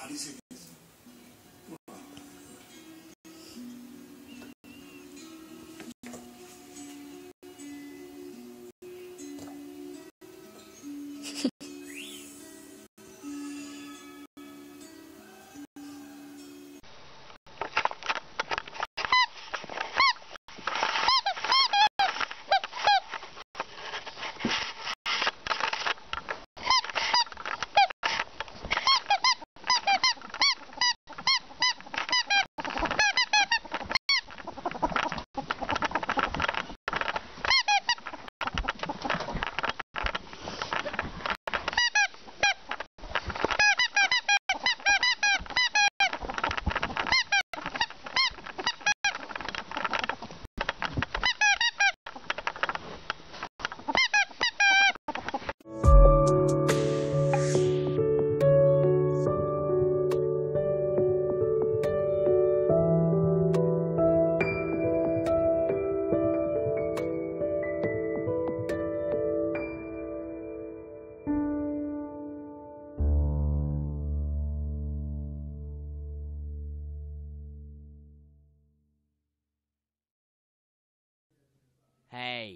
Hey.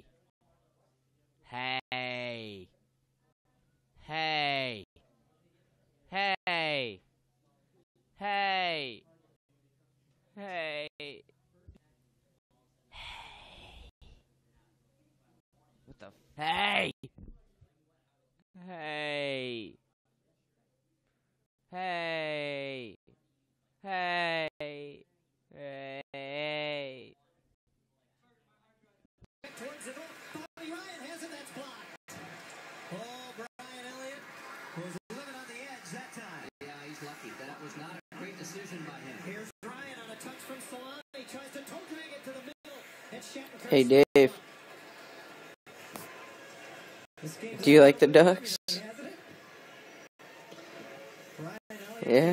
Hey. Hey. Hey. Hey. Hey. What the Hey. Hey. Hey. Hey. Hey. Towards the goal. Bobby Ryan has it. That's blocked. Oh, Brian Elliott was living on the edge that time. Yeah, he's lucky. That was not a great decision by him. Here's Ryan on a touch from Solana. He tries to toe drag it to the middle. And Shattenkirk. Hey, Dave. Do you like the Ducks? Yeah.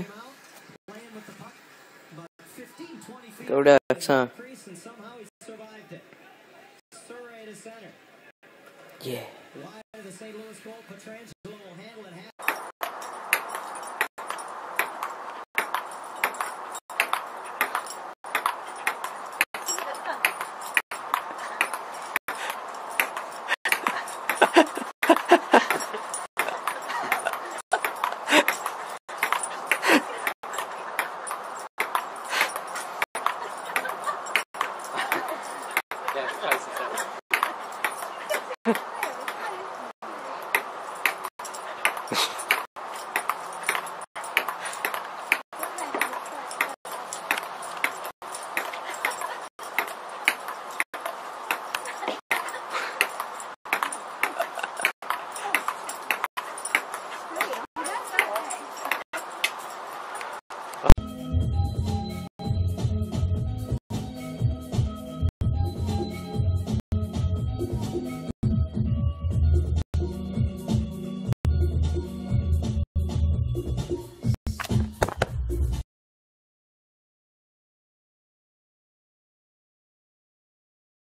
Go Ducks, huh? Yeah. Wide of the St. Louis goal, Pietrangelo will handle it.